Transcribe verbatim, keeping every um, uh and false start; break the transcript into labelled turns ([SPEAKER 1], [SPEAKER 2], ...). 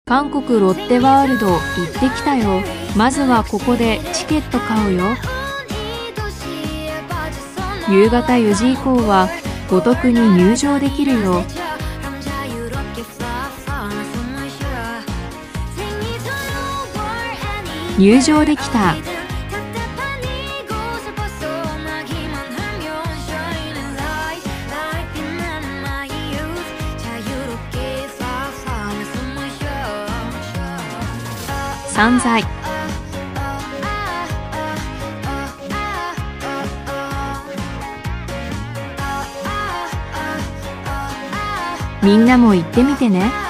[SPEAKER 1] 韓国ロッテワールド行ってきたよ。まずはここでチケット買うよ。夕方よじ以降はごとくに入場できるよ。入場できた。散財。みんなも行ってみてね。